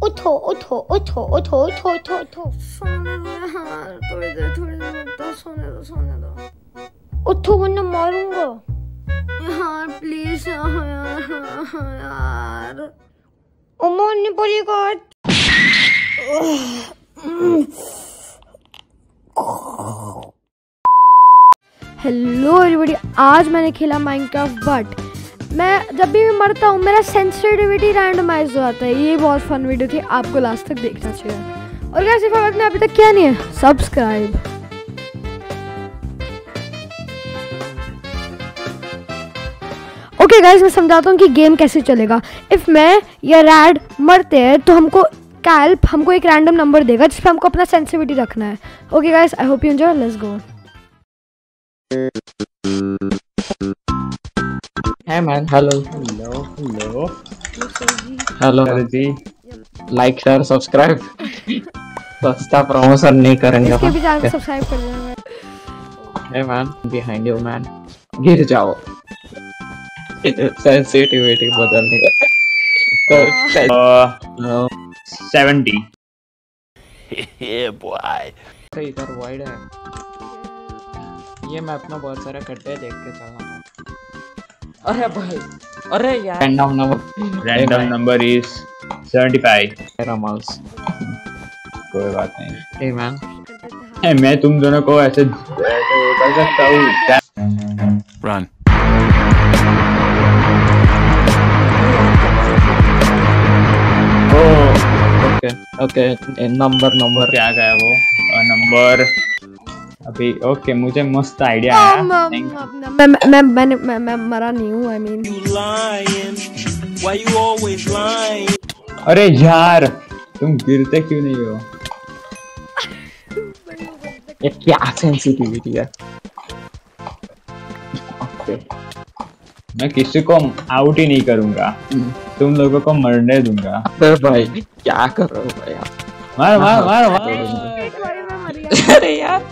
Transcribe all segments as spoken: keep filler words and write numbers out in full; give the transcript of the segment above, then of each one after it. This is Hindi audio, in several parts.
उठो उठो उठो उठो उठो उठो उठो। सोने दो यार, थोड़ी देर थोड़ी देर तो सोने दो सोने दो। उठो वरना मारूंगा यार प्लीज यार यार। ओ मारने पड़ेगा। हेलो एवरीबॉडी, आज मैंने खेला माइनक्राफ्ट बट मैं जब भी मैं मरता हूँ मेरा सेंसिटिविटी रैंडमाइज हो जाता है। ये बहुत फन वीडियो थी, आपको लास्ट तक देखना चाहिए। और गाइस, अगर आपने अभी तक किया नहीं है सब्सक्राइब। ओके गाइस, मैं समझाता हूँ कि गेम कैसे चलेगा। इफ मैं या रैड मरते हैं तो हमको कैल्प हमको एक रैंडम नंबर देगा जिस पे हमको अपना सेंसिटिविटी रखना है। Okay guys, I hope you enjoy, let's go. Hey man, hello. Hello, hello. Hello. जी Like, share, subscribe. सस्ता प्रमोशन नहीं करेंगे। इसके भी चैनल को सब्सक्राइब कर देना। Hey man, behind you man. गिर जाओ। Sensitivity बदलने का। सेवेंटी। Yeah, boy. इधर वाइड है। ये मैं अपना बहुत सारे गड्ढे देख के चला। अरे भाई, अरे यार। Random number random number is seventy five. मेरा माउस। कोई बात नहीं। Hey man. ए, मैं तुम दोनों को ऐसे ऐसे कर सकता हूँ। Run. Okay okay, number number क्या गया वो नंबर अभी। ओके, मुझे मस्त आइडिया आया। मैं मैं मैं मैं मैं मरा नहीं हूँ। आई मीन अरे यार, तुम गिरते क्यों नहीं हो? ये क्या सेंसिटिविटी है? ओके, मैं किसी को आउट ही नहीं करूंगा, तुम लोगों को मरने दूंगा। अरे भाई क्या कर रहे हो भाई आप? मार मार मार मार। अरे यार,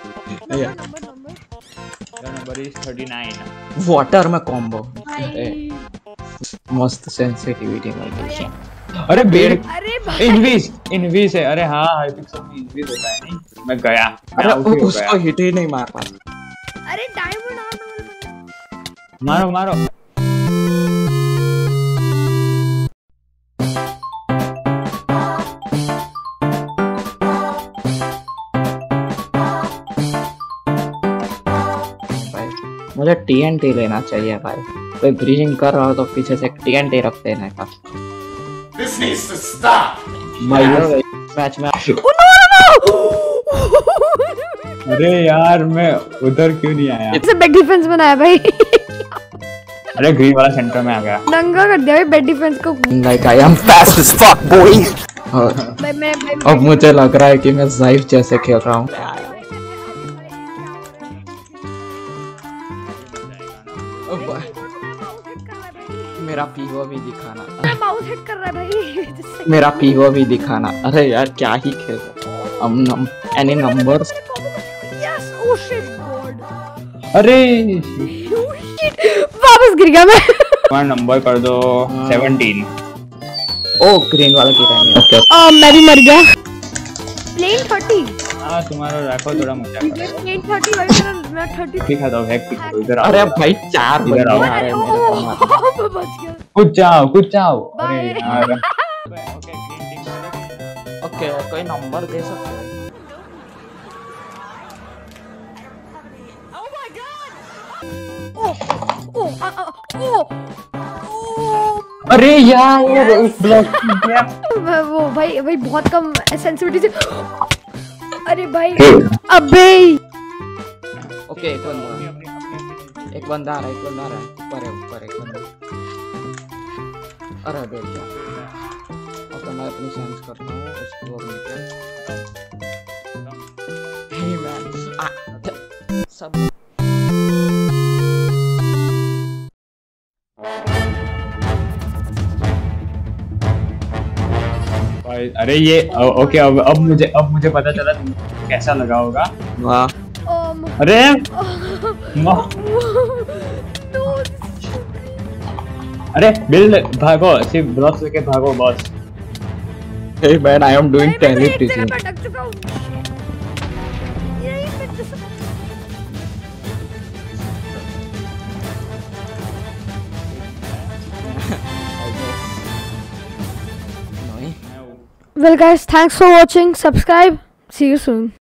number is thirty nine. Water में कॉम्बो। मस्त सेंसिटिविटी में। अरे बेड, अरे भाई इनविज इनविज है। अरे हाँ, हाइपिक्सल में इनविज होता है नहीं। मैं गया, अरे उसको हिट ही नहीं मार पाता। अरे डायमंड आ। मारो मारो। मुझे टीएनटी लेना चाहिए भाई। कोई ब्रीजिंग कर रहा हो तो पीछे से टीएनटी रख देने का। This needs to stop. Match में अरे यार, मैं उधर क्यों नहीं आया? इसे बैक डिफेंस बनाया भाई। अरे ग्रीन वाला सेंटर में आ गया। नंगा कर दिया भाई बैक डिफेंस को। Like I am fast as fuck boy. भाई मैं अब मुझे लग रहा है कि मैं ज़ाइफ जैसे खेल रहा हूँ। मेरा पीओ भी दिखाना। माउस हिट कर रहा है भाई। मेरा पीओ भी दिखाना। अरे यार क्या ही खेल रहा हूँ। नम, any numbers? Yes, oh shit god. अरे वापस गिर गया मैं। तुम्हारा नंबर कर दो सेवनटीन। ओ ग्रीन वाला गिरा नहीं। ओके, आ, मैं भी मर गया। Plane thirty. हाँ, तुम्हारा रखो थोड़ा मजा करो। प्लेन थर्टी भाई, मेरा मैं थर्टी। दिखा दो हैक करो इधर। अरे भाई चार इधर बंदे आओ। आ रहे हैं मेरे को मारने। मैं बच गया। कुछ जाओ कुछ जाओ। अरे Bye. यार। ओके, कोई नंबर दे सकते हैं? ओ ओ आ, आ, ओ ओ अरे यार, एक ब्लॉक गया। मैं वो भाई भाई बहुत कम सेंसिटिविटी से। अरे भाई अबे। ओके, एक बंदा एक बंदा आ रहा है एक बंदा आ रहा है ऊपर है ऊपर एक बंदा। अरे बैठ जा। ओके, मैं अपनी सेंस करता हूँ उसको और लेकर। हे मैन, आ सब अरे ये ओके, अब अब मुझे अब मुझे पता चला कैसा लगा होगा। वाह। अरे अरे बिल्ड भागो, सिर्फ ब्लॉक्स लेके भागो बस। Hey man, I am doing मैं एक जगह teleteaching. पर अटक चुका हूँ। यही मैं जिस- Annoying. Well guys, thanks for watching. Subscribe. See you soon.